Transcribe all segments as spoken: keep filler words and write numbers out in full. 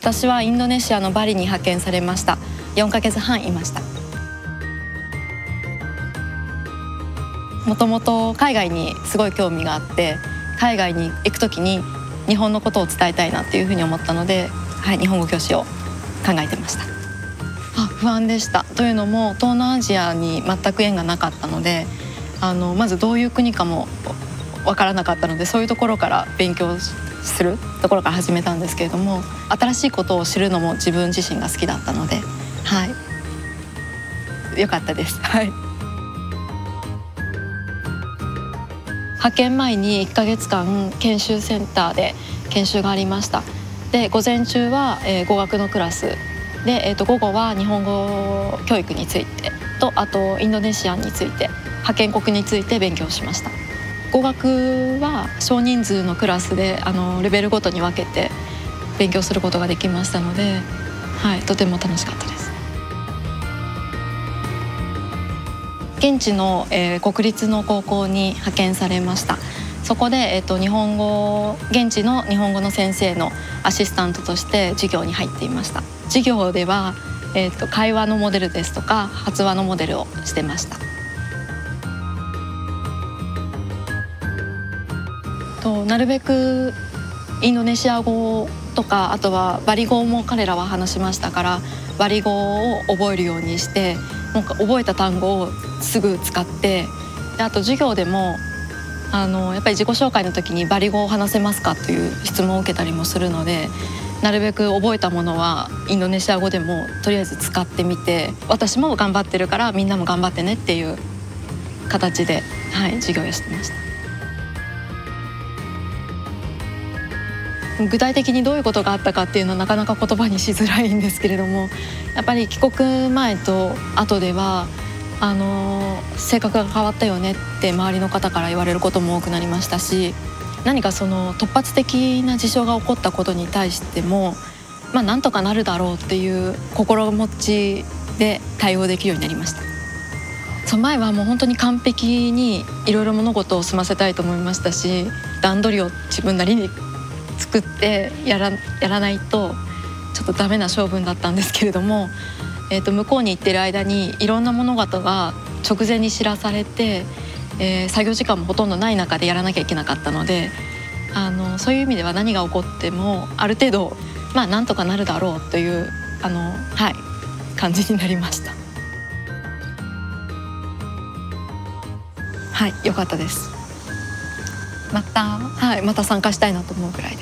私はインドネシアのバリに派遣されました。よんかげつはんいました。もともと海外にすごい興味があって、海外に行くときに日本のことを伝えたいなっていうふうに思ったので、はい、日本語教師を考えてました。あ、不安でした。というのも東南アジアに全く縁がなかったので、あのまずどういう国かも分からなかったので、そういうところから勉強するところから始めたんですけれども、新しいことを知るのも自分自身が好きだったので、はい、良かったです。はい。派遣前にいっかげつかん研修センターで研修がありました。で、午前中は、えー、語学のクラスで、えー、と午後は日本語教育についてと、あとインドネシアについて、派遣国について勉強しました。語学は少人数のクラスであのレベルごとに分けて勉強することができましたので、はい、とても楽しかったです。現地の、えー、国立の高校に派遣されました。そこで、えー、と日本語現地の日本語の先生のアシスタントとして授業に入っていました。授業では、えー、と会話のモデルですとか発話のモデルをしてました。となるべくインドネシア語とか、あとはバリ語も彼らは話しましたから、バリ語を覚えるようにして、なんか覚えた単語をすぐ使って、であと授業でもあのやっぱり自己紹介の時にバリ語を話せますかという質問を受けたりもするので、なるべく覚えたものはインドネシア語でもとりあえず使ってみて、私も頑張ってるからみんなも頑張ってねっていう形で、はい、授業をしてました。具体的にどういうことがあったかっていうのはなかなか言葉にしづらいんですけれども、やっぱり帰国前と後ではあの性格が変わったよねって周りの方から言われることも多くなりましたし、何かその突発的な事象が起こったことに対しても、まあなんとかなるだろうっていう心持ちで対応できるようになりました。その前はもう本当に完璧にいろいろ物事を済ませたいと思いましたし、段取りを自分なりに作ってやら、やらないとちょっとダメな性分だったんですけれども、えー、と向こうに行ってる間にいろんな物事が直前に知らされて、えー、作業時間もほとんどない中でやらなきゃいけなかったので、あのそういう意味では何が起こってもある程度まあなんとかなるだろうというあの、はい、感じになりました。はい、良かったです。また、はい、また参加したいなと思うぐらいです。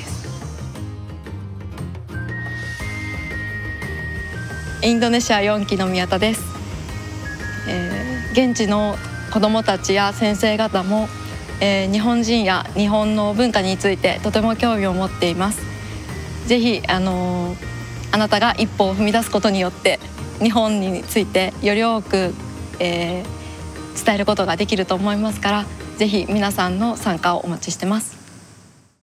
インドネシアよんきの宮田です。えー、現地の子どもたちや先生方も、えー、日本人や日本の文化についてとても興味を持っています。ぜひ、あのー、あなたが一歩を踏み出すことによって日本についてより多く、えー、伝えることができると思いますから、ぜひ皆さんの参加をお待ちしてます。